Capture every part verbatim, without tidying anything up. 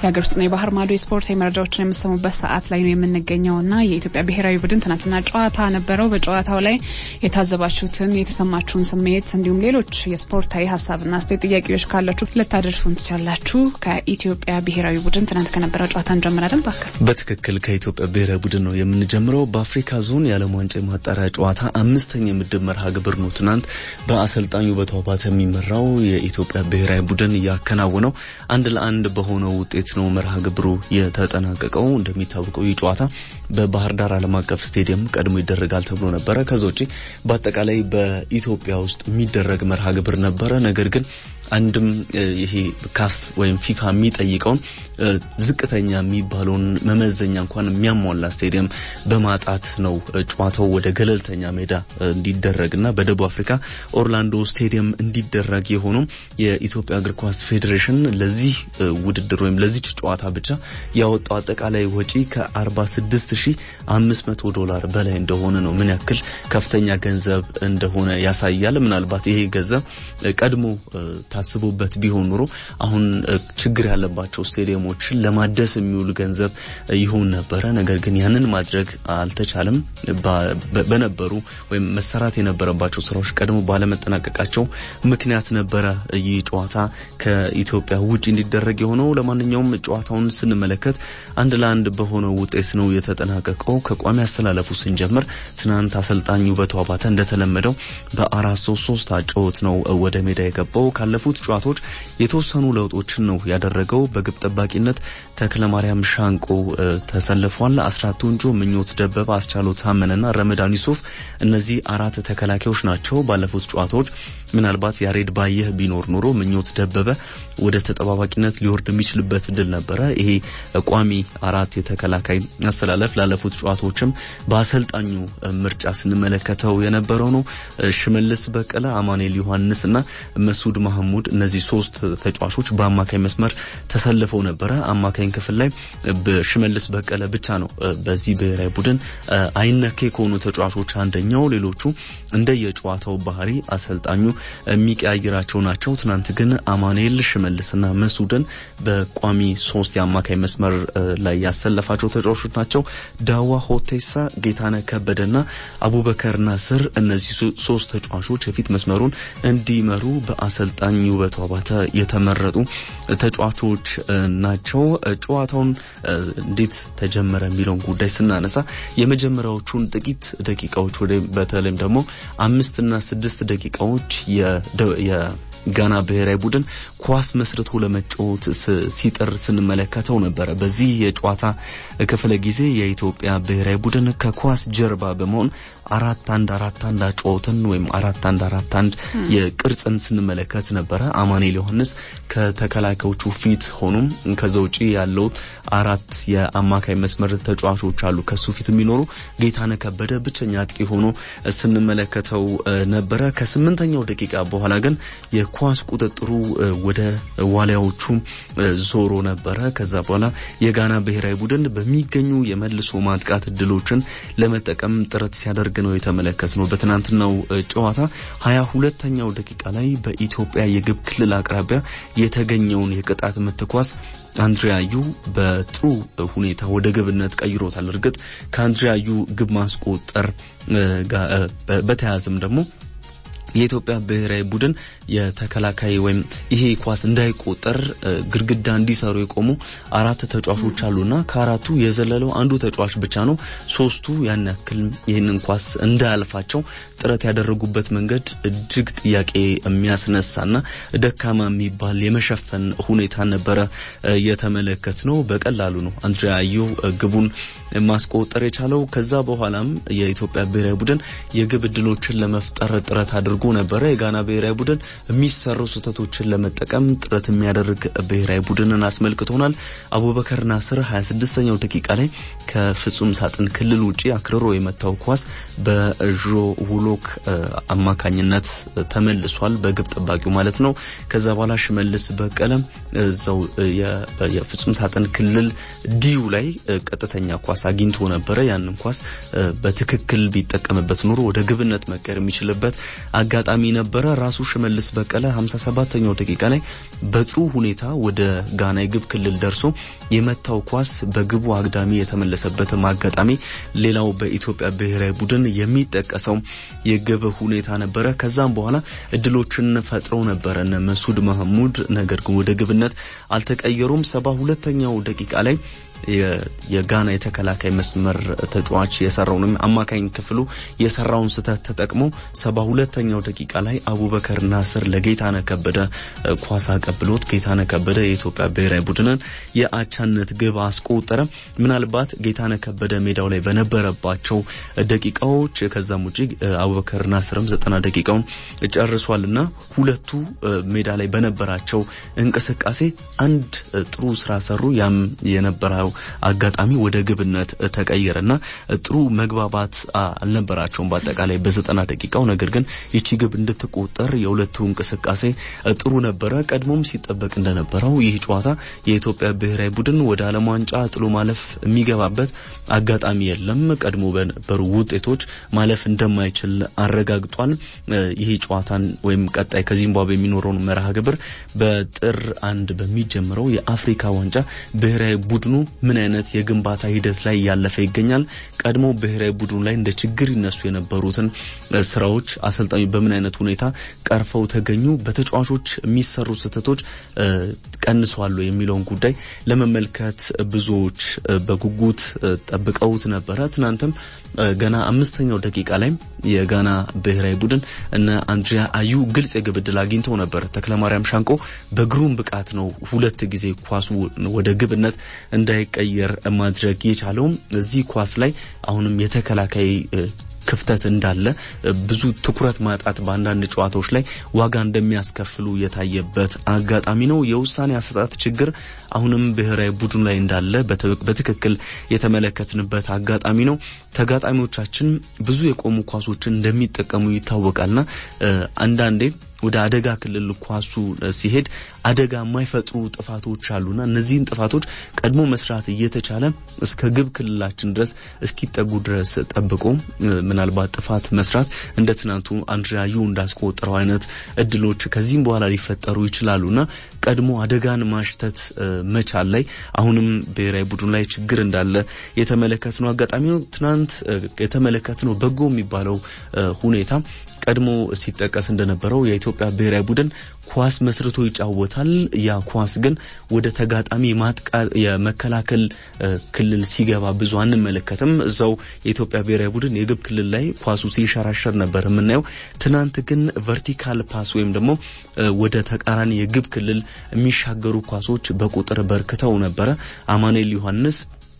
ያገርጽኔ ባህር ማዶ ስፖርት የመረጃዎችን የምሰሙበት ሰዓት ላይ ነው የምንገኘውና የኢትዮጵያ ብሔራዊ ቡድን ትናንትና ጨዋታ ነበረው በጨዋታው ላይ የታዘባችሁትን የተሰማችሁን ስሜት እንዲሁም ሌሎች የስፖርታዊ ሐሳብና አስተያየት ጥያቄዎች ካላችሁ ልታደርሱን ትችላላችሁ ከኢትዮጵያ ብሔራዊ ቡድን ትናንት ከነበረው ጨዋታ እንጀምራለን ባካ በትክክል ከኢትዮጵያ ብሔራዊ ቡድን ነው የምንጀምረው በአፍሪካ ዞን የዓለም ዋንጫ ማጣሪያ ጨዋታ አምስተኛ ምድብ መርሃ ግብር ነው ትናንት በአሰልጣኙ በተዋባተ የሚመራው የኢትዮጵያ ብሔራዊ ቡድን ያከናወነው አንድ ለአንድ በሆነው ውጤት ነው መርሃ ግብሩ የተጠናቀቀው እንደሚታወቀው የጨዋታ በባህር ዳር ዓለም አቀፍ ስቴዲየም ቀድሞ ይደረጋል ተብሎ ነበር ከዛውጪ በአጠቃላይ በኢትዮጵያ ውስጥ የሚደረግ መርሃ ግብር ነበር ነገር ግን አንድም ይሄ ካፍ ወይም ፊፋ የሚጠይቀው ዝቅተኛ የሚባለውን መመዘኛ እንኳን የሚያሟላ ስቴዲየም በማጣት ነው ጨዋታው ወደ ገለልተኛ ሜዳ እንዲደረግና በደቡብ አፍሪካ ኦርላንዶ ስቴዲየም እንዲደረግ የሆነው የኢትዮጵያ እግር ኳስ ፌዴሬሽን ለዚህ ውድድር ወይም ለዚህ ጨዋታ ብቻ ያወጣው አጠቃላይ ወጪ ከ46 ሺህ አምስት መቶ ዶላር በላይ እንደሆነ ነው ምን ያክል ከፍተኛ ገንዘብ እንደሆነ ያሳያል ምናልባት ይሄ ገንዘብ ቀድሞ ታስቦበት ቢሆን ኑሮ አሁን ችግር ያለባቸው ስቴዲየሞችን ለማደስ የሚውል ገንዘብ ይሆን ነበር ነገር ግን ያንን ማድረግ አልተቻለም በነበሩ ወይም መሰራት የነበረባቸው ስራዎች ቀድሞ ባለመጠናቀቃቸው ምክንያት ነበር ይህ ጨዋታ ከኢትዮጵያ ውጪ እንዲደረግ የሆነው ለማንኛውም ጨዋታውን ስንመለከት አንድ ለአንድ በሆነው ውጤት ነው የተጠናቀቀው ከቋሚ አስተላለፉ ስንጀምር ትናንት አሰልጣኙ በተዋባተ እንደተለመደው በአራት ሶስት ሶስት አጫውት ነው ወደ ሜዳ የገባው ካለፉት ጨዋታዎች የተወሰኑ ለውጦችን ነው ያደረገው በግብ ጠባቂነት ተክለማርያም ሻንቆ ተሰልፏል አስራት ቱንጆ ምኞት ደበበ አስቻለው ታመነና ረመዳን ዩሱፍ እነዚህ አራት ተከላካዮች ናቸው ባለፉት ጨዋታዎች ምናልባት ያሬድ ባየህ ቢኖር ኖሮ ምኞት ደበበ ወደ ተጠባባቂነት ሊወርድ የሚችልበት ድል ነበር ይሄ ቋሚ አራት የተከላካይ አስተላለፍ ላለፉት ጨዋታዎችም በአሰልጣኙ ምርጫ ስንመለከተው የነበረው ነው ሽመልስ በቀለ አማኑኤል ዮሐንስና መስዑድ መሐሙድ እነዚህ ሶስት ተጫዋቾች በአማካይ መስመር ተሰልፈው ነበር አማካይ ክፍል ላይ በሽመልስ በቀለ ብቻ ነው በዚህ ብሔራዊ ቡድን አይነኬ ከሆኑ ተጫዋቾች አንደኛው ሌሎቹ እንደየጨዋታው ባህሪ አሰልጣኙ የሚቀያይራቸው ናቸው ትናንት ግን አማኑኤል ሽመልስና መስዑድን በቋሚ ሶስት የአማካይ መስመር ላይ ያሰለፋቸው ተጫዋቾች ናቸው ዳዋ ሆቴሳ ጌታነህ ከበደና አቡበከር ናስር እነዚህ ሶስት ተጫዋቾች የፊት መስመሩን እንዲመሩ በአሰልጣኙ በተዋባተ የተመረጡ ተጫዋቾች ናቸው ጨዋታውን እንዴት ተጀመረ የሚለውን ጉዳይ ስናነሳ የመጀመሪያዎቹን ጥቂት ደቂቃዎች ወደ በተለይም ደግሞ አምስት እና ስድስት ደቂቃዎች የ ጋና ብሔራዊ ቡድን ኳስ መስርቶ ለመጫወት ሲጥር ስንመለከተው ነበር በዚህ የጨዋታ ክፍለ ጊዜ የኢትዮጵያ ብሔራዊ ቡድን ከኳስ ጀርባ በመሆን አራት አንድ አራት አንድ አጫወትን ወይም አራት አንድ አራት አንድ የቅርጽን ስንመለከት ነበር አማኑኤል ዮሐንስ ከተከላካዮቹ ፊት ሆኖም ከዛውጪ ያለው አራት የአማካይ መስመር ተጫዋቾች አሉ ከሱ ፊት የሚኖሩ ጌታነህ ከበደ ብቸኛ አጥቂ ሆኖ ስንመለከተው ነበር ከስምንተኛው ደቂቃ በኋላ ግን የኳስ ቁጥጥሩ ወደ ዋሊያዎቹ ዞሮ ነበር ከዛ በኋላ የጋና ብሔራዊ ቡድን በሚገኙ የመልሶ ማጥቃት ድሎችን ለመጠቀም ጥረት ሲያደርግ ነው የተመለከትነው በትናንትናው ጨዋታ ሃያ ሁለተኛው ደቂቃ ላይ በኢትዮጵያ የግብ ክልል አቅራቢያ የተገኘውን የቅጣት ምት ኳስ አንድሪያዩ በጥሩ ሁኔታ ወደ ግብነት ቀይሮታል እርግጥ ከአንድሪያዩ ግብ ማስቆጠር በተያያዘም ደግሞ የኢትዮጵያ ብሔራዊ ቡድን የተከላካይ ወይም ይሄ ኳስ እንዳይቆጠር ግርግዳ እንዲሰሩ የቆሙ አራት ተጫዋቾች አሉና ከአራቱ የዘለለው አንዱ ተጫዋች ብቻ ነው ሶስቱ ያን ያክል ይሄንን ኳስ እንዳያልፋቸው ጥረት ያደረጉበት መንገድ እጅግ ጥያቄ የሚያስነሳና ደካማ የሚባል የመሸፈን ሁኔታ ነበር የተመለከትነው በቀላሉ ነው አንድሪያዩ ግቡን ማስቆጠር የቻለው ከዛ በኋላም የኢትዮጵያ ብሔራዊ ቡድን የግብ ዕድሎችን ለመፍጠር ጥረት አድርጎ ነበር የጋና ብሔራዊ ቡድን የሚሰሩ ስህተቶችን ለመጠቀም ጥረት የሚያደርግ ብሔራዊ ቡድንን አስመልክቶናል አቡበከር ናስር ሃያ ስድስተኛው ደቂቃ ላይ ከፍጹም ሳጥን ክልል ውጪ አክርሮ የመታው ኳስ በጆ ውሎክ አማካኝነት ተመልሷል በግብ ጠባቂው ማለት ነው ከዛ በኋላ ሽመልስ በቀለ እዛው የፍጹም ሳጥን ክልል ዲዩ ላይ ቀጥተኛ ኳስ ኳስ አግኝቶ ነበር ያንን ኳስ በትክክል ቢጠቀምበት ኑሮ ወደ ግብነት መቀየር የሚችልበት አጋጣሚ ነበር ራሱ ሽመልስ በቀለ ሃምሳ ሰባተኛው ደቂቃ ላይ በጥሩ ሁኔታ ወደ ጋና የግብ ክልል ደርሶ የመታው ኳስ በግቡ አግዳሚ የተመለሰበት አጋጣሚ ሌላው በኢትዮጵያ ብሔራዊ ቡድን የሚጠቀሰው የግብ ሁኔታ ነበር ከዛም በኋላ እድሎችን ፈጥረው ነበር እነ መስዑድ መሐሙድ ነገር ግን ወደ ግብነት አልተቀየሩም ሰባ ሁለተኛው ደቂቃ ላይ የጋና የተከላካይ መስመር ተጫዋች የሰራውን አማካኝ ክፍሉ የሰራውን ስህተት ተጠቅሞ ሰባ ሁለተኛው ደቂቃ ላይ አቡበከር ናስር ለጌታነህ ከበደ ኳስ አቀብሎት ጌታነህ ከበደ የኢትዮጵያ ብሔራዊ ቡድንን የአቻነት ግብ አስቆጠረ ምናልባት ጌታነህ ከበደ ሜዳው ላይ በነበረባቸው ደቂቃዎች ከዛም ውጪ አቡበከር ናስርም ዘጠና ደቂቃውን ጨርሷልና ሁለቱ ሜዳ ላይ በነበራቸው እንቅስቃሴ አንድ ጥሩ ስራ ሰሩ ያም የነበረው አጋጣሚ ወደ ግብነት ተቀየረና ጥሩ መግባባት አልነበራቸውም በአጠቃላይ በዘጠና ደቂቃው ነገር ግን እቺ ግብ እንድትቆጠር የሁለቱ እንቅስቃሴ ጥሩ ነበር ቀድሞም ሲጠበቅ እንደነበረው ይህ ጨዋታ የኢትዮጵያ ብሔራዊ ቡድን ወደ ዓለም ዋንጫ ጥሎ ማለፍ የሚገባበት አጋጣሚ የለም ቀድሞ በነበሩ ውጤቶች ማለፍ እንደማይችል አረጋግጧል ይህ ጨዋታን ወይም ቀጣይ ከዚምባብዌ የሚኖረው መርሃ ግብር በጥር አንድ በሚጀምረው የአፍሪካ ዋንጫ ብሔራዊ ቡድኑ ምን አይነት የግንባታ ሂደት ላይ ያለፈ ይገኛል ቀድሞ ብሔራዊ ቡድኑ ላይ እንደ ችግር ይነሱ የነበሩትን ስራዎች አሰልጣኙ በምን አይነት ሁኔታ ቀርፈው ተገኙ በተጫዋቾች የሚሰሩ ስህተቶች ቀንሷል የሚለውን ጉዳይ ለመመልከት ብዙዎች በጉጉት ተጠብቀውት ነበር ትናንትም ገና አምስተኛው ደቂቃ ላይ የጋና ብሔራዊ ቡድን እና አንድሪያ አዩ ግልጽ የግብ ዕድል አግኝተው ነበር ተክለማርያም ሻንቆ በግሩም ብቃት ነው ሁለት ጊዜ ኳሱ ወደ ግብነት እንዳይቀየር ማድረግ የቻለው እዚህ ኳስ ላይ አሁንም የተከላካይ ክፍተት እንዳለ ብዙ ትኩረት ማጣት በአንዳንድ ጨዋታዎች ላይ ዋጋ እንደሚያስከፍሉ የታየበት አጋጣሚ ነው የውሳኔ አሰጣጥ ችግር አሁንም ብሔራዊ ቡድን ላይ እንዳለ በትክክል የተመለከትንበት አጋጣሚ ነው ተጋጣሚዎቻችን ብዙ የቆሙ ኳሶችን እንደሚጠቀሙ ይታወቃልና አንዳንዴ ወደ አደጋ ክልል ኳሱ ሲሄድ አደጋ የማይፈጥሩ ጥፋቶች አሉና እነዚህን ጥፋቶች ቀድሞ መስራት እየተቻለ እስከ ግብ ክልላችን ድረስ እስኪጠጉ ድረስ ጠብቆ ምናልባት ጥፋት መስራት እንደ ትናንቱ አንድሪያ አዩ እንዳስቆጠረው አይነት እድሎች ከዚህም በኋላ ሊፈጠሩ ይችላሉና ቀድሞ አደጋን ማሽተት መቻል ላይ አሁንም ብሔራዊ ቡድን ላይ ችግር እንዳለ የተመለከትነው አጋጣሚ ነው ትናንት የተመለከትነው በጎ የሚባለው ሁኔታ ቀድሞ ሲጠቀስ እንደነበረው የኢትዮጵያ ብሔራዊ ቡድን ኳስ መስርቶ ይጫወታል ያ ኳስ ግን ወደ ተጋጣሚ ማጥቃ የመከላከል ክልል ሲገባ ብዙ አንመለከትም እዛው የኢትዮጵያ ብሔራዊ ቡድን የግብ ክልል ላይ ኳሱ ሲሸራሸር ነበር ምናየው ትናንት ግን ቨርቲካል ፓስ ወይም ደግሞ ወደ ተቃራኒ የግብ ክልል የሚሻገሩ ኳሶች በቁጥር በርክተው ነበር አማኑኤል ዮሐንስ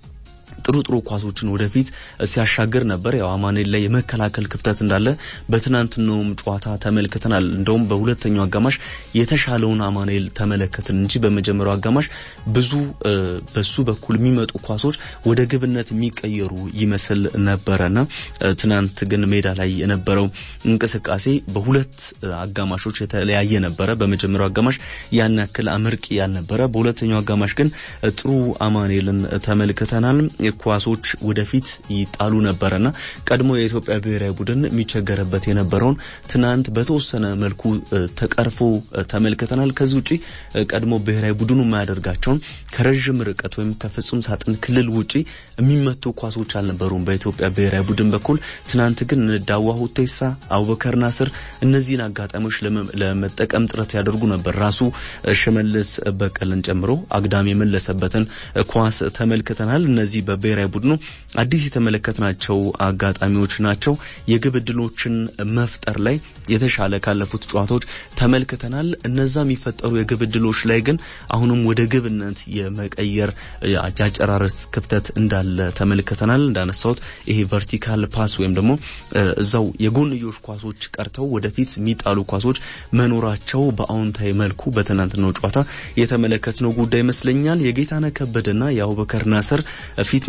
ጥሩ ጥሩ ኳሶችን ወደፊት ሲያሻገር ነበር ያው አማኑኤል ላይ የመከላከል ክፍተት እንዳለ በትናንትናውም ጨዋታ ተመልክተናል እንደውም በሁለተኛው አጋማሽ የተሻለውን አማኑኤል ተመለከትን እንጂ በመጀመሪያው አጋማሽ ብዙ በሱ በኩል የሚመጡ ኳሶች ወደ ግብነት የሚቀየሩ ይመስል ነበርና ትናንት ግን ሜዳ ላይ የነበረው እንቅስቃሴ በሁለት አጋማሾች የተለያየ ነበር በመጀመሪያው አጋማሽ ያን ያክል አመርቂ ያልነበረ በሁለተኛው አጋማሽ ግን ጥሩ አማኑኤልን ተመልክተናል ኳሶች ወደፊት ይጣሉ ነበርና ቀድሞ የኢትዮጵያ ብሔራዊ ቡድን የሚቸገረበት የነበረውን ትናንት በተወሰነ መልኩ ተቀርፎ ተመልክተናል ከዚህ ውጪ ቀድሞ ብሔራዊ ቡድኑ ማያደርጋቸው ከረጅም ርቀት ወይም ከፍጹም ሳጥን ክልል ውጪ የሚመቱ ኳሶች አልነበሩም በኢትዮጵያ ብሔራዊ ቡድን በኩል ትናንት ግን ዳዋ ሁቴሳ አቡበከር ናስር እነዚህን አጋጣሚዎች ለመጠቀም ጥረት ያደርጉ ነበር ራሱ ሽመልስ በቀለን ጨምሮ አግዳሚ የመለሰበትን ኳስ ተመልክተናል እነዚህ በብሔራዊ ቡድኑ አዲስ የተመለከትናቸው አጋጣሚዎች ናቸው የግብ ዕድሎችን መፍጠር ላይ የተሻለ ካለፉት ጨዋታዎች ተመልክተናል እነዛ የሚፈጠሩ የግብ ዕድሎች ላይ ግን አሁንም ወደ ግብነት የመቀየር ያጨራረስ ክፍተት እንዳለ ተመልክተናል እንዳነሳውት ይሄ ቨርቲካል ፓስ ወይም ደግሞ እዛው የጎንዮሽ ኳሶች ቀርተው ወደፊት የሚጣሉ ኳሶች መኖራቸው በአውንታዊ መልኩ በትናንትናው ጨዋታ የተመለከትነው ጉዳይ ይመስለኛል የጌታነህ ከበደና የአቡበከር ናስር ፊት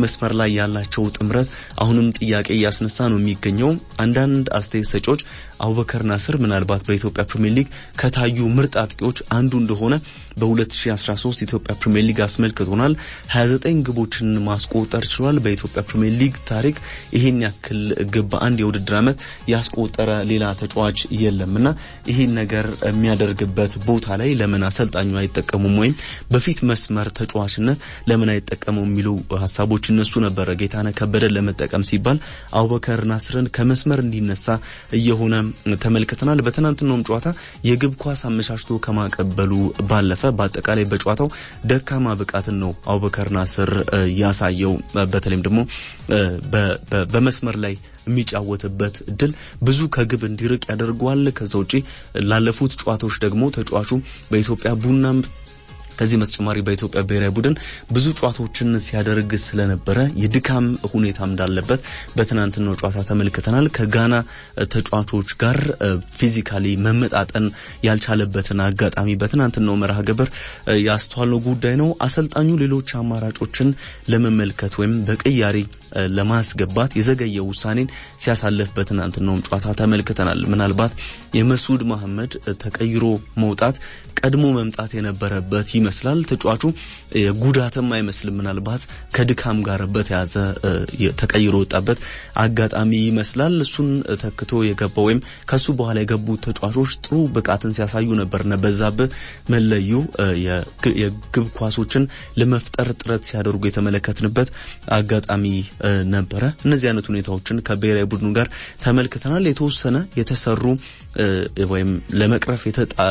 መስመር ላይ ያላቸው ጥምረት አሁንም ጥያቄ ያስነሳ ነው የሚገኘው። አንዳንድ አስተያየት ሰጪዎች አቡበከር ናስር ምናልባት በኢትዮጵያ ፕሪሚየር ሊግ ከታዩ ምርጥ አጥቂዎች አንዱ እንደሆነ በ2013 ኢትዮጵያ ፕሪሚየር ሊግ አስመልክቶናል። ሀያ ዘጠኝ ግቦችን ማስቆጠር ችሏል። በኢትዮጵያ ፕሪሚየር ሊግ ታሪክ ይሄን ያክል ግብ በአንድ የውድድር ዓመት ያስቆጠረ ሌላ ተጫዋች የለምና ይሄን ነገር የሚያደርግበት ቦታ ላይ ለምን አሰልጣኙ አይጠቀሙም ወይም በፊት መስመር ተጫዋችነት ለምን አይጠቀሙም የሚሉ ሐሳቦች እነሱ ነበር። ጌታነህ ከበደን ለመጠቀም ሲባል አቡበከር ናስርን ከመስመር እንዲነሳ እየሆነ ተመልክተናል። በትናንትናውም ጨዋታ የግብ ኳስ አመቻችቶ ከማቀበሉ ባለፈ በአጠቃላይ በጨዋታው ደካማ ብቃትን ነው አቡበከር ናስር ያሳየው። በተለይም ደግሞ በመስመር ላይ የሚጫወትበት ድል ብዙ ከግብ እንዲርቅ ያደርገዋል። ከዛውጪ ላለፉት ጨዋታዎች ደግሞ ተጫዋቹ በኢትዮጵያ ቡናም ከዚህ በተጨማሪ በኢትዮጵያ ብሔራዊ ቡድን ብዙ ጨዋታዎችን ሲያደርግ ስለነበረ የድካም ሁኔታ እንዳለበት በትናንትናው ጨዋታ ተመልክተናል። ከጋና ተጫዋቾች ጋር ፊዚካሊ መመጣጠን ያልቻለበትን አጋጣሚ በትናንትናው መርሃ ግብር ያስተዋልነው ጉዳይ ነው። አሰልጣኙ ሌሎች አማራጮችን ለመመልከት ወይም በቅያሪ ለማስገባት የዘገየ ውሳኔን ሲያሳልፍ በትናንትናው ጨዋታ ተመልክተናል። ምናልባት የመስዑድ መሐመድ ተቀይሮ መውጣት ቀድሞ መምጣት የነበረበት ይመስላል። ተጫዋቹ ጉዳትም አይመስልም። ምናልባት ከድካም ጋር በተያዘ ተቀይሮ ወጣበት አጋጣሚ ይመስላል። እሱን ተክቶ የገባው ወይም ከሱ በኋላ የገቡ ተጫዋቾች ጥሩ ብቃትን ሲያሳዩ ነበርና በዛብህ መለዩ የግብ ኳሶችን ለመፍጠር ጥረት ሲያደርጉ የተመለከትንበት አጋጣሚ ነበረ። እነዚህ አይነት ሁኔታዎችን ከብሔራዊ ቡድኑ ጋር ተመልክተናል። የተወሰነ የተሰሩ ወይም ለመቅረፍ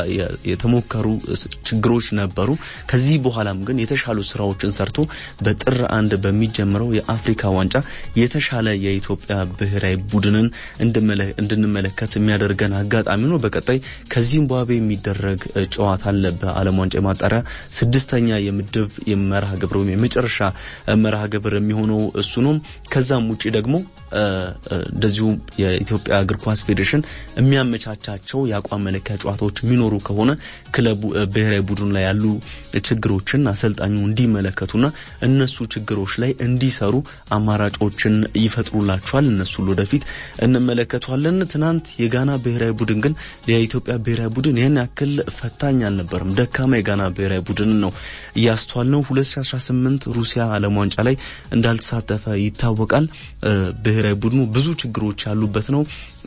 የተሞከሩ ችግሮች ነበሩ። ከዚህ በኋላም ግን የተሻሉ ስራዎችን ሰርቶ በጥር አንድ በሚጀምረው የአፍሪካ ዋንጫ የተሻለ የኢትዮጵያ ብሔራዊ ቡድንን እንድንመለከት የሚያደርገን አጋጣሚ ነው። በቀጣይ ከዚምባብዌ የሚደረግ ጨዋታ አለ። በዓለም ዋንጫ ማጣሪያ ስድስተኛ የምድብ የመርሃ ግብር ወይም የመጨረሻ መርሃ ግብር የሚሆነው እሱ ነው። ከዛም ውጪ ደግሞ እንደዚሁ የኢትዮጵያ እግር ኳስ ፌዴሬሽን የሚያመቻቻቸው የአቋም መለኪያ ጨዋታዎች የሚኖሩ ከሆነ ክለቡ ብሔራዊ ቡድን ላይ ያሉ ችግሮችን አሰልጣኙ እንዲመለከቱና እነሱ ችግሮች ላይ እንዲሰሩ አማራጮችን ይፈጥሩላቸዋል። እነሱ ወደፊት እንመለከቷለን። ትናንት የጋና ብሔራዊ ቡድን ግን የኢትዮጵያ ብሔራዊ ቡድን ያን ያክል ፈታኝ አልነበረም። ደካማ የጋና ብሔራዊ ቡድን ነው ያስተዋልነው። ሁለት ሺህ አስራ ስምንት ሩሲያ ዓለም ዋንጫ ላይ እንዳልተሳተፈ ይታወቃል። ብሔራዊ ቡድኑ ብዙ ችግሮች ያሉበት ነው።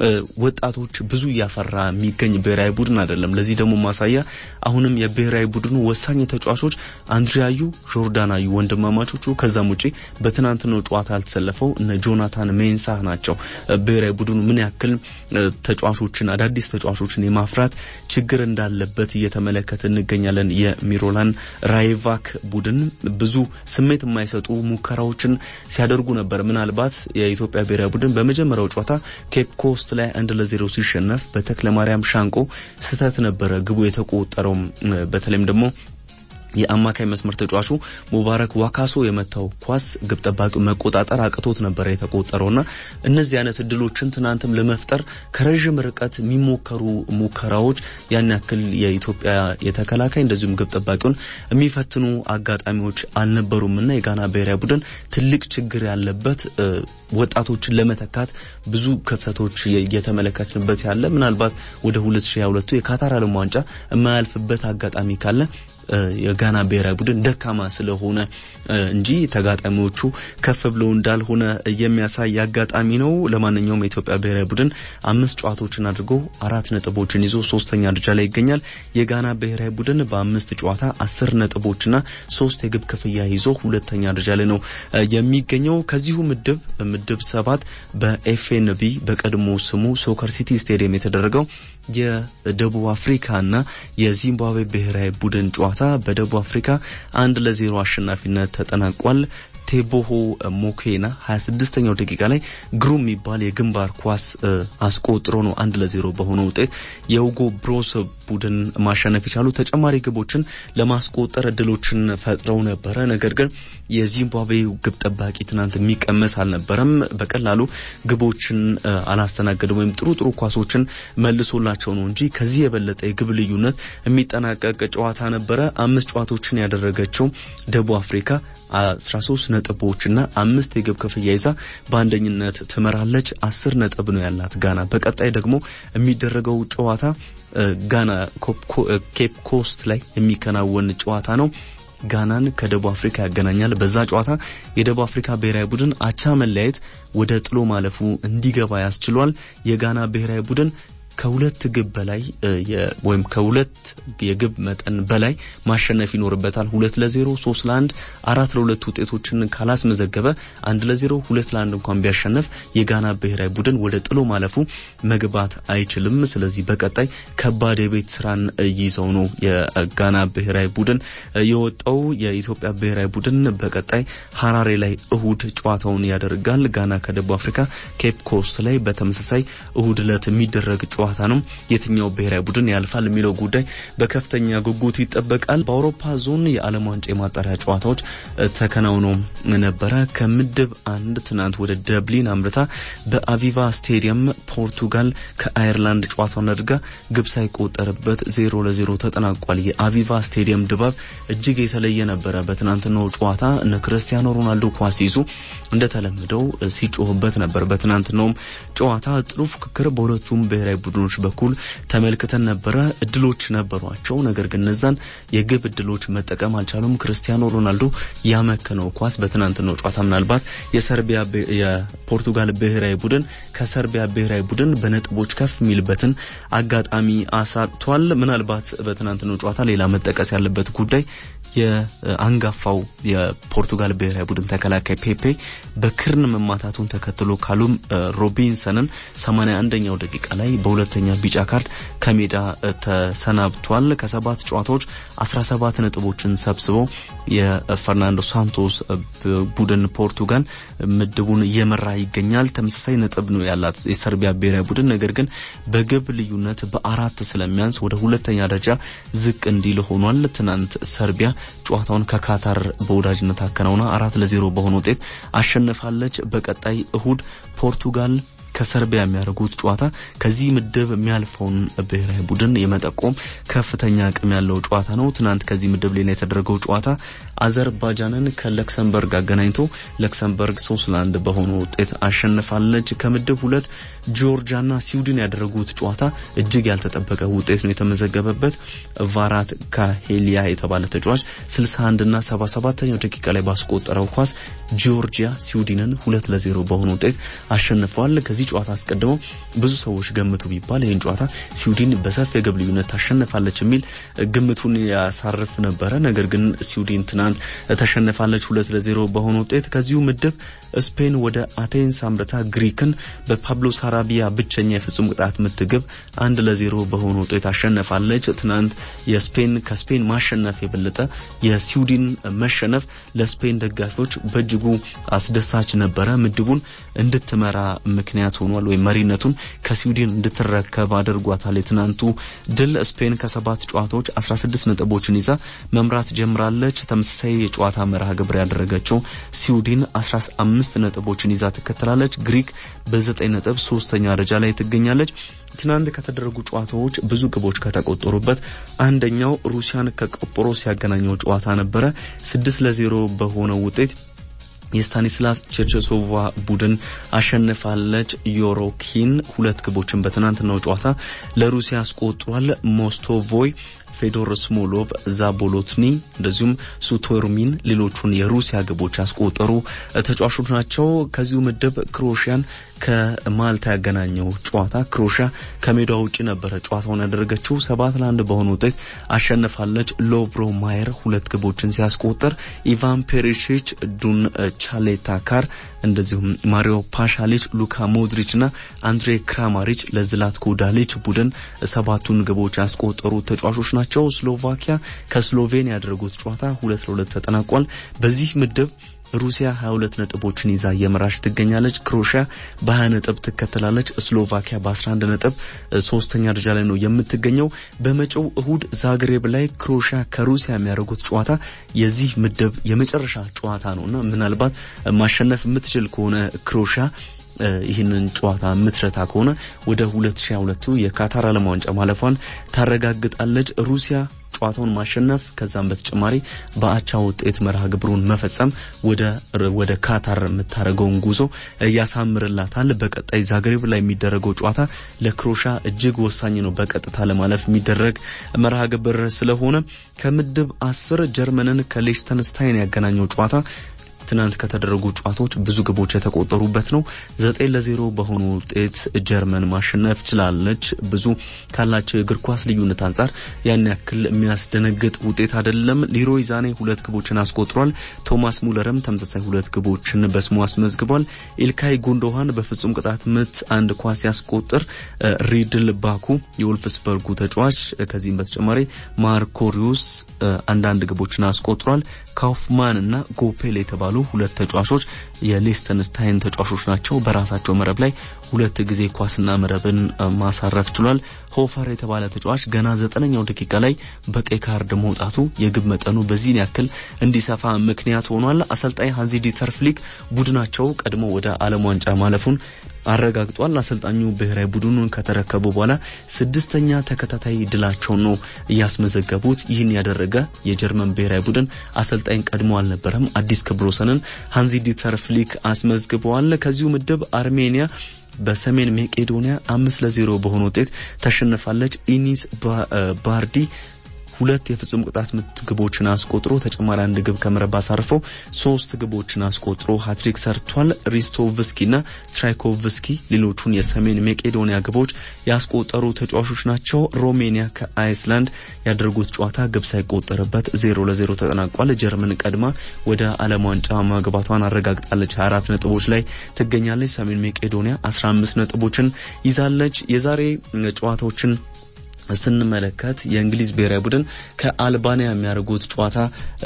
ወጣቶች ብዙ ያፈራ የሚገኝ ብሔራዊ ቡድን አይደለም። ለዚህ ደግሞ ማሳያ አሁንም የብሔራዊ ቡድኑ ወሳኝ ተጫዋቾች አንድሪያዩ ጆርዳናዩ ወንድማማቾቹ ከዛም ውጪ በትናንትናው ጨዋታ ያልተሰለፈው እነ ጆናታን ሜንሳህ ናቸው። ብሔራዊ ቡድኑ ምን ያክል ተጫዋቾችን አዳዲስ ተጫዋቾችን የማፍራት ችግር እንዳለበት እየተመለከተ እንገኛለን። የሚሮላን ራይቫክ ቡድን ብዙ ስሜት የማይሰጡ ሙከራዎችን ሲያደርጉ ነበር። ምናልባት የኢትዮጵያ ብሔራዊ ቡድን በመጀመሪያው ጨዋታ ኬፕ ኮስት ላይ አንድ ለዜሮ ሲሸነፍ በተክለማርያም ሻንቆ ስተት ነበረ ግቡ የተቆጠረው። በተለይም ደግሞ የአማካይ መስመር ተጫዋቹ ሙባረክ ዋካሶ የመታው ኳስ ግብ ጠባቂው መቆጣጠር አቅቶት ነበር የተቆጠረውና እነዚህ አይነት እድሎችን ትናንትም ለመፍጠር ከረጅም ርቀት የሚሞከሩ ሙከራዎች ያን ያክል የኢትዮጵያ የተከላካይ እንደዚሁም ግብ ጠባቂውን የሚፈትኑ አጋጣሚዎች አልነበሩምና የጋና ብሔራዊ ቡድን ትልቅ ችግር ያለበት ወጣቶችን ለመተካት ብዙ ክፍተቶች የተመለከትንበት ያለ ምናልባት ወደ ሁለት ሺህ ሃያ ሁለት የካታር ዓለም ዋንጫ የማያልፍበት አጋጣሚ ካለ የጋና ብሔራዊ ቡድን ደካማ ስለሆነ እንጂ ተጋጣሚዎቹ ከፍ ብለው እንዳልሆነ የሚያሳይ አጋጣሚ ነው። ለማንኛውም የኢትዮጵያ ብሔራዊ ቡድን አምስት ጨዋታዎችን አድርጎ አራት ነጥቦችን ይዞ ሶስተኛ ደረጃ ላይ ይገኛል። የጋና ብሔራዊ ቡድን በአምስት ጨዋታ አስር ነጥቦችና ሶስት የግብ ክፍያ ይዞ ሁለተኛ ደረጃ ላይ ነው የሚገኘው። ከዚሁ ምድብ ምድብ ሰባት በኤፍኤንቢ በቀድሞ ስሙ ሶከር ሲቲ ስቴዲየም የተደረገው የደቡብ አፍሪካና የዚምባብዌ ብሔራዊ ቡድን ጨዋታ በደቡብ አፍሪካ አንድ ለዜሮ አሸናፊነት ተጠናቋል። ቴቦሆ ሞኬና ሃያ ስድስተኛው ደቂቃ ላይ ግሩም የሚባል የግንባር ኳስ አስቆጥሮ ነው አንድ ለዜሮ በሆነ ውጤት የኡጎ ብሮስ ቡድን ማሸነፍ የቻሉ። ተጨማሪ ግቦችን ለማስቆጠር እድሎችን ፈጥረው ነበረ። ነገር ግን የዚምባብዌ ግብ ጠባቂ ትናንት የሚቀመስ አልነበረም። በቀላሉ ግቦችን አላስተናገደም ወይም ጥሩ ጥሩ ኳሶችን መልሶላቸው ነው እንጂ ከዚህ የበለጠ የግብ ልዩነት የሚጠናቀቅ ጨዋታ ነበረ። አምስት ጨዋታዎችን ያደረገችው ደቡብ አፍሪካ አስራ ሶስት ነጥቦችና አምስት የግብ ክፍያ ይዛ በአንደኝነት ትመራለች። አስር ነጥብ ነው ያላት ጋና። በቀጣይ ደግሞ የሚደረገው ጨዋታ ጋና ኬፕ ኮስት ላይ የሚከናወን ጨዋታ ነው። ጋናን ከደቡብ አፍሪካ ያገናኛል። በዛ ጨዋታ የደቡብ አፍሪካ ብሔራዊ ቡድን አቻ መለያየት ወደ ጥሎ ማለፉ እንዲገባ ያስችሏል። የጋና ብሔራዊ ቡድን ከሁለት ግብ በላይ ወይም ከሁለት የግብ መጠን በላይ ማሸነፍ ይኖርበታል። ሁለት ለዜሮ ሶስት ለአንድ አራት ለሁለት ውጤቶችን ካላስመዘገበ አንድ ለዜሮ ሁለት ለአንድ እንኳን ቢያሸነፍ የጋና ብሔራዊ ቡድን ወደ ጥሎ ማለፉ መግባት አይችልም። ስለዚህ በቀጣይ ከባድ የቤት ስራን ይዘው ነው የጋና ብሔራዊ ቡድን የወጣው። የኢትዮጵያ ብሔራዊ ቡድን በቀጣይ ሐራሬ ላይ እሁድ ጨዋታውን ያደርጋል። ጋና ከደቡብ አፍሪካ ኬፕ ኮስት ላይ በተመሳሳይ እሁድ ዕለት የሚደረግ ጨዋታ ነው። የትኛው ብሔራዊ ቡድን ያልፋል የሚለው ጉዳይ በከፍተኛ ጉጉት ይጠበቃል። በአውሮፓ ዞን የዓለም ዋንጫ የማጣሪያ ጨዋታዎች ተከናውነው ነበረ። ከምድብ አንድ ትናንት ወደ ደብሊን አምርታ በአቪቫ ስቴዲየም ፖርቱጋል ከአየርላንድ ጨዋታውን አድርጋ ግብ ሳይቆጠርበት ዜሮ ለዜሮ ተጠናቋል። የአቪቫ ስቴዲየም ድባብ እጅግ የተለየ ነበረ። በትናንትናው ጨዋታ እነ ክርስቲያኖ ሮናልዶ ኳስ ይዙ እንደተለመደው ሲጮህበት ነበር። በትናንትናው ጨዋታ ጥሩ ፍክክር በሁለቱም ብሔራዊ ቡድኖች በኩል ተመልክተን ነበረ። እድሎች ነበሯቸው፣ ነገር ግን እነዛን የግብ እድሎች መጠቀም አልቻሉም። ክርስቲያኖ ሮናልዶ ያመከነው ኳስ በትናንትናው ጨዋታ ምናልባት የሰርቢያ የፖርቱጋል ብሔራዊ ቡድን ከሰርቢያ ብሔራዊ ቡድን በነጥቦች ከፍ የሚልበትን አጋጣሚ አሳጥቷል። ምናልባት በትናንትናው ጨዋታ ሌላ መጠቀስ ያለበት ጉዳይ የአንጋፋው የፖርቱጋል ብሔራዊ ቡድን ተከላካይ ፔፔ በክርን መማታቱን ተከትሎ ካሉም ሮቢንሰንን ሰማንያ አንደኛው ደቂቃ ላይ በሁለተኛ ቢጫ ካርድ ከሜዳ ተሰናብቷል። ከሰባት ጨዋታዎች አስራ ሰባት ነጥቦችን ሰብስቦ የፈርናንዶ ሳንቶስ ቡድን ፖርቱጋል ምድቡን እየመራ ይገኛል። ተመሳሳይ ነጥብ ነው ያላት የሰርቢያ ብሔራዊ ቡድን፣ ነገር ግን በግብ ልዩነት በአራት ስለሚያንስ ወደ ሁለተኛ ደረጃ ዝቅ እንዲል ሆኗል። ትናንት ሰርቢያ ጨዋታውን ከካታር በወዳጅነት አከናውና አራት ለዜሮ በሆነ ውጤት አሸንፋለች። በቀጣይ እሁድ ፖርቱጋል ከሰርቢያ የሚያደርጉት ጨዋታ ከዚህ ምድብ የሚያልፈውን ብሔራዊ ቡድን የመጠቆም ከፍተኛ አቅም ያለው ጨዋታ ነው። ትናንት ከዚህ ምድብ ላይ የተደረገው ጨዋታ አዘርባይጃንን ከለክሰምበርግ አገናኝቶ ለክሰምበርግ ሶስት ለአንድ በሆነ ውጤት አሸንፋለች። ከምድብ ሁለት ጆርጂያና ስዊድን ያደረጉት ጨዋታ እጅግ ያልተጠበቀ ውጤት ነው የተመዘገበበት። ቫራት ካሄሊያ የተባለ ተጫዋች ስልሳ አንድ እና ሰባ ሰባተኛው ደቂቃ ላይ ባስቆጠረው ኳስ ጆርጂያ ስዊድንን ሁለት ለዜሮ በሆነ ውጤት አሸንፈዋል። ከዚህ ጨዋታ አስቀድሞ ብዙ ሰዎች ገምቱ ቢባል ይህን ጨዋታ ስዊድን በሰፊ የግብ ልዩነት ታሸንፋለች የሚል ግምቱን ያሳርፍ ነበረ። ነገር ግን ስዊድን ትናንት ተሸንፋለች ሁለት ለዜሮ በሆነ ውጤት። ከዚሁ ምድብ ስፔን ወደ አቴንስ አምርታ ግሪክን በፓብሎ ሳራቢያ ብቸኛ የፍጹም ቅጣት ምትግብ አንድ ለዜሮ በሆነ ውጤት አሸንፋለች። ትናንት የስፔን ከስፔን ማሸነፍ የበለጠ የስዊድን መሸነፍ ለስፔን ደጋፊዎች በእጅጉ አስደሳች ነበረ። ምድቡን እንድትመራ ምክንያት ሆኗል፣ ወይ መሪነቱን ከስዊድን እንድትረከብ አድርጓታል። የትናንቱ ድል ስፔን ከሰባት ጨዋታዎች አስራ ስድስት ነጥቦችን ይዛ መምራት ጀምራለች። ተመሳሳይ የጨዋታ መርሃ ግብር ያደረገችው ስዊድን አስራ አምስት ነጥቦችን ይዛ ትከተላለች። ግሪክ በዘጠኝ ነጥብ ሶስተኛ ደረጃ ላይ ትገኛለች። ትናንት ከተደረጉ ጨዋታዎች ብዙ ግቦች ከተቆጠሩበት አንደኛው ሩሲያን ከቆጵሮስ ያገናኘው ጨዋታ ነበረ። ስድስት ለዜሮ በሆነ ውጤት የስታኒስላቭ ቸርቸሶቫ ቡድን አሸንፋለች። ዮሮኪን ሁለት ግቦችን በትናንትናው ጨዋታ ለሩሲያ አስቆጥሯል። ሞስቶቮይ፣ ፌዶር ስሞሎቭ፣ ዛቦሎትኒ እንደዚሁም ሱቶርሚን ሌሎቹን የሩሲያ ግቦች ያስቆጠሩ ተጫዋቾች ናቸው። ከዚሁ ምድብ ክሮኤሽያን ከማልታ ያገናኘው ጨዋታ ክሮኤሽያ ከሜዳው ውጪ ነበረ ጨዋታውን ያደረገችው። ሰባት ለአንድ በሆነ ውጤት አሸንፋለች። ሎቭሮ ማየር ሁለት ግቦችን ሲያስቆጥር ኢቫን ፔሪሺች፣ ዱን ቻሌታካር እንደዚሁም ማሪዮ ፓሻሊች፣ ሉካ ሞድሪችና አንድሬ ክራማሪች ለዝላትኮ ዳሊች ቡድን ሰባቱን ግቦች ያስቆጠሩ ተጫዋቾች ናቸው። ስሎቫኪያ ከስሎቬኒያ ያደረጉት ጨዋታ ሁለት ለሁለት ተጠናቋል። በዚህ ምድብ ሩሲያ ሀያ ሁለት ነጥቦችን ይዛ የመራሽ ትገኛለች። ክሮኤሽያ በ20 ነጥብ ትከተላለች። ስሎቫኪያ በ11 ነጥብ ሶስተኛ ደረጃ ላይ ነው የምትገኘው። በመጪው እሁድ ዛግሬብ ላይ ክሮኤሽያ ከሩሲያ የሚያደርጉት ጨዋታ የዚህ ምድብ የመጨረሻ ጨዋታ ነውና ምናልባት ማሸነፍ የምትችል ከሆነ ክሮኤሽያ ይህንን ጨዋታ ምትረታ ከሆነ ወደ ሁለት ሺህ ሁለት የካታር ዓለም ዋንጫ ማለፏን ታረጋግጣለች። ሩሲያ ጨዋታውን ማሸነፍ ከዛም በተጨማሪ በአቻ ውጤት መርሃ ግብሩን መፈጸም ወደ ወደ ካታር የምታረገውን ጉዞ ያሳምርላታል። በቀጣይ ዛግሬብ ላይ የሚደረገው ጨዋታ ለክሮሻ እጅግ ወሳኝ ነው በቀጥታ ለማለፍ የሚደረግ መርሃ ግብር ስለሆነ ከምድብ አስር ጀርመንን ከሊechtenstein ያገናኘው ጨዋታ ትናንት ከተደረጉ ጨዋታዎች ብዙ ግቦች የተቆጠሩበት ነው። ዘጠኝ ለዜሮ በሆነ ውጤት ጀርመን ማሸነፍ ችላለች። ብዙ ካላቸው የእግር ኳስ ልዩነት አንፃር ያን ያክል የሚያስደነግጥ ውጤት አይደለም። ሊሮይ ዛኔ ሁለት ግቦችን አስቆጥሯል። ቶማስ ሙለርም ተመሳሳይ ሁለት ግቦችን በስሙ አስመዝግቧል። ኢልካይ ጉንዶሃን በፍጹም ቅጣት ምት አንድ ኳስ ያስቆጥር። ሪድል ባኩ የወልፍስበርጉ ተጫዋች ከዚህም በተጨማሪ ማርኮሪዩስ አንዳንድ ግቦችን አስቆጥሯል። ካውፍማን እና ጎፔል የተባሉ ሁለት ተጫዋቾች የሊechtenstein ተጫዋቾች ናቸው። በራሳቸው መረብ ላይ ሁለት ጊዜ ኳስና መረብን ማሳረፍ ችሏል። ሆፈር የተባለ ተጫዋች ገና ዘጠነኛው ደቂቃ ላይ በቀይ ካርድ መውጣቱ የግብ መጠኑ በዚህ ያክል እንዲሰፋ ምክንያት ሆኗል። አሰልጣኝ ሃንዚ ዲተር ፍሊክ ቡድናቸው ቀድሞ ወደ ዓለም ዋንጫ ማለፉን አረጋግጧል። አሰልጣኙ ብሔራዊ ቡድኑን ከተረከቡ በኋላ ስድስተኛ ተከታታይ ድላቸው ነው ያስመዘገቡት። ይህን ያደረገ የጀርመን ብሔራዊ ቡድን አሰልጣኝ ቀድሞ አልነበረም። አዲስ ክብረ ወሰንን ሃንዚ ዲተር ፍሊክ አስመዝግበዋል። ከዚሁ ምድብ አርሜኒያ በሰሜን መቄዶኒያ አምስት ለዜሮ በሆነ ውጤት ተሸንፋለች። ኢኒስ ባርዲ ሁለት የፍጹም ቅጣት ምት ግቦችን አስቆጥሮ ተጨማሪ አንድ ግብ ከመረብ አሳርፎ ሶስት ግቦችን አስቆጥሮ ሃትሪክ ሰርቷል። ሪስቶቭስኪና ትራይኮቭስኪ ሌሎቹን የሰሜን መቄዶኒያ ግቦች ያስቆጠሩ ተጫዋቾች ናቸው። ሮሜኒያ ከአይስላንድ ያደረጉት ጨዋታ ግብ ሳይቆጠርበት ዜሮ ለዜሮ ተጠናቋል። ጀርመን ቀድማ ወደ ዓለም ዋንጫ ማግባቷን አረጋግጣለች። አራት ነጥቦች ላይ ትገኛለች። ሰሜን መቄዶኒያ አስራ አምስት ነጥቦችን ይዛለች። የዛሬ ጨዋታዎችን ስንመለከት የእንግሊዝ ብሔራዊ ቡድን ከአልባኒያ የሚያደርጉት ጨዋታ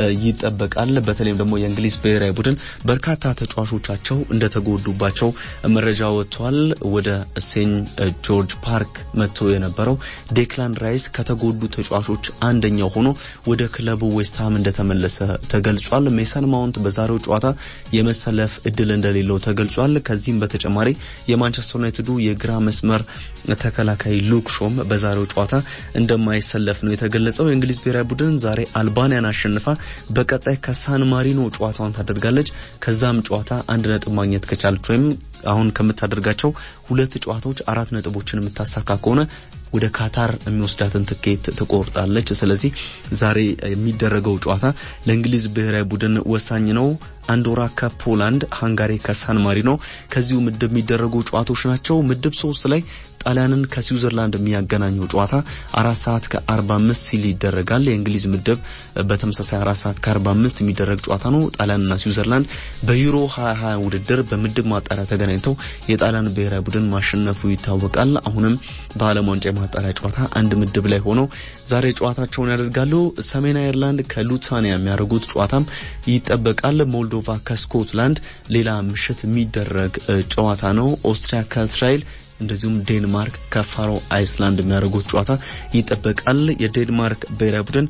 ይጠበቃል። በተለይም ደግሞ የእንግሊዝ ብሔራዊ ቡድን በርካታ ተጫዋቾቻቸው እንደተጎዱባቸው መረጃ ወጥቷል። ወደ ሴንት ጆርጅ ፓርክ መጥቶ የነበረው ዴክላን ራይስ ከተጎዱ ተጫዋቾች አንደኛው ሆኖ ወደ ክለቡ ዌስትሃም እንደተመለሰ ተገልጿል። ሜሰን ማውንት በዛሬው ጨዋታ የመሰለፍ እድል እንደሌለው ተገልጿል። ከዚህም በተጨማሪ የማንቸስተር ዩናይትዱ የግራ መስመር ተከላካይ ሉክ ሾም በዛሬው ጨዋታ እንደማይሰለፍ ነው የተገለጸው። የእንግሊዝ ብሔራዊ ቡድን ዛሬ አልባኒያን አሸንፋ በቀጣይ ከሳን ማሪኖ ጨዋታውን ታደርጋለች። ከዛም ጨዋታ አንድ ነጥብ ማግኘት ከቻለች ወይም አሁን ከምታደርጋቸው ሁለት ጨዋታዎች አራት ነጥቦችን የምታሳካ ከሆነ ወደ ካታር የሚወስዳትን ትኬት ትቆርጣለች። ስለዚህ ዛሬ የሚደረገው ጨዋታ ለእንግሊዝ ብሔራዊ ቡድን ወሳኝ ነው። አንዶራ ከፖላንድ፣ ሃንጋሪ ከሳን ማሪኖ ከዚሁ ምድብ የሚደረጉ ጨዋታዎች ናቸው። ምድብ ሶስት ላይ ጣሊያንን ከስዊዘርላንድ የሚያገናኘው ጨዋታ አራት ሰዓት ከአርባ አምስት ሲል ይደረጋል። የእንግሊዝ ምድብ በተመሳሳይ አራት ሰዓት ከአርባ አምስት የሚደረግ ጨዋታ ነው። ጣሊያንና ስዊዘርላንድ በዩሮ ሃያ ሃያ ውድድር በምድብ ማጣሪያ ተገናኝተው የጣሊያን ብሔራዊ ቡድን ማሸነፉ ይታወቃል። አሁንም በዓለም ዋንጫ ማጣሪያ ጨዋታ አንድ ምድብ ላይ ሆነው ዛሬ ጨዋታቸውን ያደርጋሉ። ሰሜን አይርላንድ ከሉታኒያ የሚያደርጉት ጨዋታም ይጠበቃል። ሞልዶቫ ከስኮትላንድ ሌላ ምሽት የሚደረግ ጨዋታ ነው። ኦስትሪያ ከእስራኤል እንደዚሁም ዴንማርክ ከፋሮ አይስላንድ የሚያደርጉት ጨዋታ ይጠበቃል። የዴንማርክ ብሔራዊ ቡድን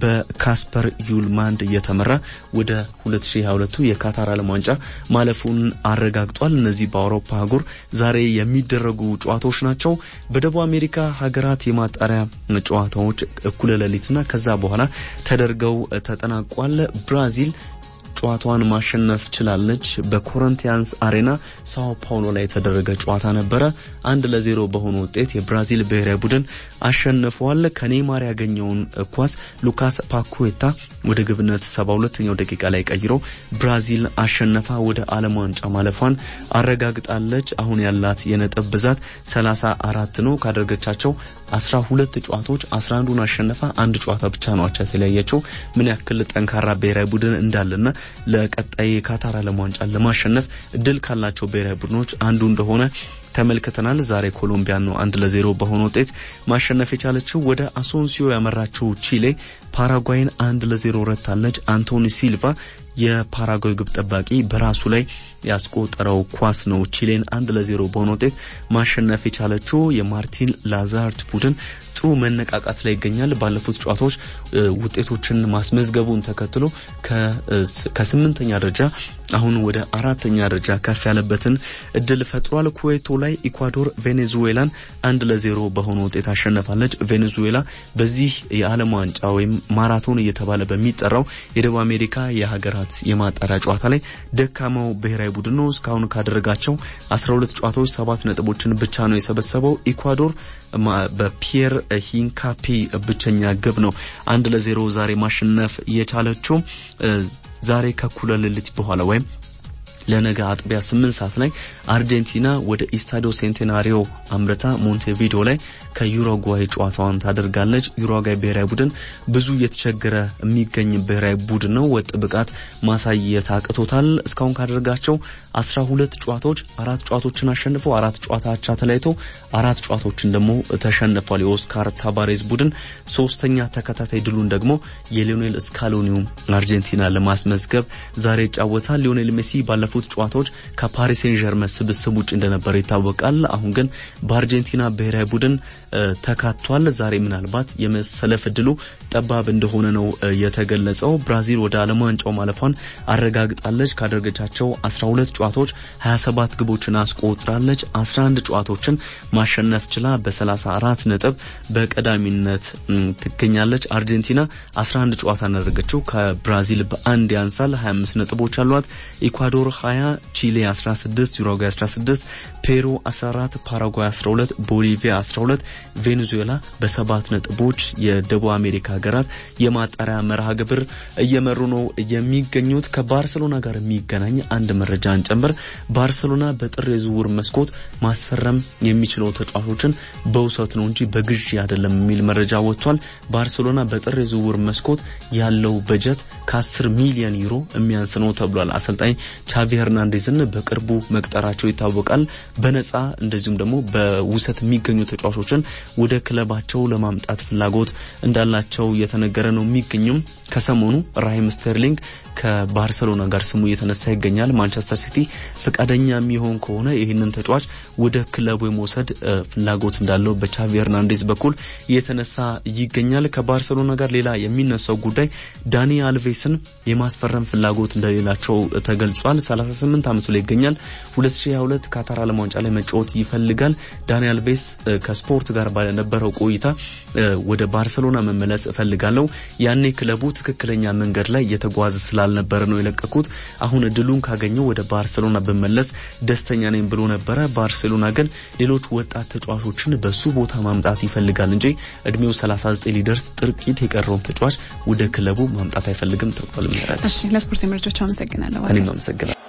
በካስፐር ዩልማንድ እየተመራ ወደ ሁለት ሺህ ሃያ ሁለት የካታር ዓለም ዋንጫ ማለፉን አረጋግጧል። እነዚህ በአውሮፓ አህጉር ዛሬ የሚደረጉ ጨዋታዎች ናቸው። በደቡብ አሜሪካ ሀገራት የማጣሪያ ጨዋታዎች እኩለ ሌሊትና ከዛ በኋላ ተደርገው ተጠናቋል። ብራዚል ጨዋታዋን ማሸነፍ ችላለች። በኮሪንቲያንስ አሬና ሳኦ ፓውሎ ላይ የተደረገ ጨዋታ ነበረ። አንድ ለዜሮ በሆነ ውጤት የብራዚል ብሔራዊ ቡድን አሸንፏል። ከኔይማር ያገኘውን ኳስ ሉካስ ፓኩዌታ ወደ ግብነት ሰባ ሁለተኛው ደቂቃ ላይ ቀይሮ ብራዚል አሸነፋ ወደ ዓለም ዋንጫ ማለፏን አረጋግጣለች። አሁን ያላት የነጥብ ብዛት ሰላሳ አራት ነው። ካደረገቻቸው አስራ ሁለት ጨዋታዎች አስራ አንዱን አሸነፋ አንድ ጨዋታ ብቻ ነው አቻ የተለያየችው። ምን ያክል ጠንካራ ብሔራዊ ቡድን እንዳለና ለቀጣይ ካታር ዓለም ዋንጫ ለማሸነፍ እድል ካላቸው ብሔራዊ ቡድኖች አንዱ እንደሆነ ተመልክተናል። ዛሬ ኮሎምቢያ ነው አንድ ለዜሮ በሆነ ውጤት ማሸነፍ የቻለችው። ወደ አሶንሲዮ ያመራችው ቺሌ ፓራጓይን አንድ ለዜሮ ረታለች። አንቶኒ ሲልቫ የፓራጓይ ግብ ጠባቂ በራሱ ላይ ያስቆጠረው ኳስ ነው ቺሌን አንድ ለዜሮ በሆነ ውጤት ማሸነፍ የቻለችው። የማርቲን ላዛርት ቡድን ጥሩ መነቃቃት ላይ ይገኛል። ባለፉት ጨዋታዎች ውጤቶችን ማስመዝገቡን ተከትሎ ከስምንተኛ ደረጃ አሁን ወደ አራተኛ ደረጃ ከፍ ያለበትን እድል ፈጥሯል። ኩዌቶ ላይ ኢኳዶር ቬኔዙዌላን አንድ ለዜሮ በሆነ ውጤት አሸነፋለች። ቬኔዙዌላ በዚህ የዓለም ዋንጫ ወይም ማራቶን እየተባለ በሚጠራው የደቡብ አሜሪካ የሀገራት የማጣሪያ ጨዋታ ላይ ደካማው ብሔራዊ ቡድን ነው። እስካሁን ካደረጋቸው አስራ ሁለት ጨዋታዎች ሰባት ነጥቦችን ብቻ ነው የሰበሰበው። ኢኳዶር በፒየር ሂንካፒ ብቸኛ ግብ ነው አንድ ለዜሮ ዛሬ ማሸነፍ የቻለችው። ዛሬ ከኩለ ሌሊት በኋላ ወይም ለነገ አጥቢያ ስምንት ሰዓት ላይ አርጀንቲና ወደ ኢስታዲዮ ሴንቴናሪዮ አምርታ ሞንቴቪዲዮ ላይ ከዩሩጓይ ጨዋታዋን ታደርጋለች። ዩሩጓይ ብሔራዊ ቡድን ብዙ እየተቸገረ የሚገኝ ብሔራዊ ቡድን ነው። ወጥ ብቃት ማሳየት አቅቶታል። እስካሁን ካደረጋቸው አስራ ሁለት ጨዋታዎች አራት ጨዋታዎችን አሸንፈው አራት ጨዋታ አቻ ተለያይቶ አራት ጨዋታዎችን ደግሞ ተሸንፏል። የኦስካር ታባሬዝ ቡድን ሶስተኛ ተከታታይ ድሉን ደግሞ የሊዮኔል ስካሎኒው አርጀንቲና ለማስመዝገብ ዛሬ ይጫወታል። ሊዮኔል ሜሲ ባለፉት ጨዋታዎች ከፓሪስ ሴን ዠርመን ስብስብ ውጭ እንደነበር ይታወቃል። አሁን ግን በአርጀንቲና ብሔራዊ ቡድን ተካቷል። ዛሬ ምናልባት የመሰለፍ እድሉ ጠባብ እንደሆነ ነው የተገለጸው። ብራዚል ወደ ዓለም ዋንጫው ማለፏን አረጋግጣለች። ካደረገቻቸው አስራ ሁለት ጨዋታዎች ሀያ ሰባት ግቦችን አስቆጥራለች። አስራ አንድ ጨዋታዎችን ማሸነፍ ችላ በሰላሳ አራት ነጥብ በቀዳሚነት ትገኛለች። አርጀንቲና አስራ አንድ ጨዋታ ያደረገችው ከብራዚል በአንድ ያንሳል። ሀያ አምስት ነጥቦች አሏት። ኢኳዶር ሀያ፣ ቺሊ አስራ ስድስት፣ ዩሩጓይ አስራ ስድስት፣ ፔሩ አስራ አራት፣ ፓራጓይ አስራ ሁለት፣ ቦሊቪያ አስራ ሁለት፣ ቬኔዙዌላ በሰባት ነጥቦች የደቡብ አሜሪካ ሀገራት የማጣሪያ መርሃ ግብር እየመሩ ነው የሚገኙት። ከባርሴሎና ጋር የሚገናኝ አንድ መረጃን ጨምር ባርሴሎና በጥር የዝውውር መስኮት ማስፈረም የሚችለው ተጫዋቾችን በውሰት ነው እንጂ በግዢ አይደለም የሚል መረጃ ወጥቷል። ባርሴሎና በጥር የዝውውር መስኮት ያለው በጀት ከአስር ሚሊዮን ዩሮ የሚያንስ ነው ተብሏል። አሰልጣኝ ቻቪ ሄርናንዴዝን በቅርቡ መቅጠራቸው ይታወቃል። በነፃ እንደዚሁም ደግሞ በውሰት የሚገኙ ተጫዋቾችን ወደ ክለባቸው ለማምጣት ፍላጎት እንዳላቸው የተነገረ ነው የሚገኙም። ከሰሞኑ ራሂም ስተርሊንግ ከባርሴሎና ጋር ስሙ እየተነሳ ይገኛል። ማንቸስተር ሲቲ ፈቃደኛ የሚሆን ከሆነ ይህንን ተጫዋች ወደ ክለቡ የመውሰድ ፍላጎት እንዳለው በቻቪ ሄርናንዴዝ በኩል እየተነሳ ይገኛል። ከባርሴሎና ጋር ሌላ የሚነሳው ጉዳይ ዳኒ አልቬስን የማስፈረም ፍላጎት እንደሌላቸው ተገልጿል። ሰላሳ ስምንት ዓመቱ ላይ ይገኛል። ሁለት ሺህ ሃያ ሁለት ካታር ዓለም ዋንጫ ላይ መጫወት ይፈልጋል። ዳኒ አልቬስ ከስፖርት ጋር ባለነበረው ቆይታ ወደ ባርሴሎና መመለስ እፈልጋለሁ፣ ያኔ ክለቡ ትክክለኛ መንገድ ላይ እየተጓዘ ስላልነበረ ነው የለቀኩት፣ አሁን እድሉን ካገኘው ወደ ባርሴሎና በመለስ ደስተኛ ነኝ ብሎ ነበረ። ባርሴሎና ግን ሌሎች ወጣት ተጫዋቾችን በሱ ቦታ ማምጣት ይፈልጋል እንጂ እድሜው ሰላሳ ዘጠኝ ሊደርስ ጥቂት የቀረውን ተጫዋች ወደ ክለቡ ማምጣት አይፈልግም ተብሏል። እሺ፣ ለስፖርት መረጃዎች አመሰግናለሁ። እኔም አመሰግናለሁ።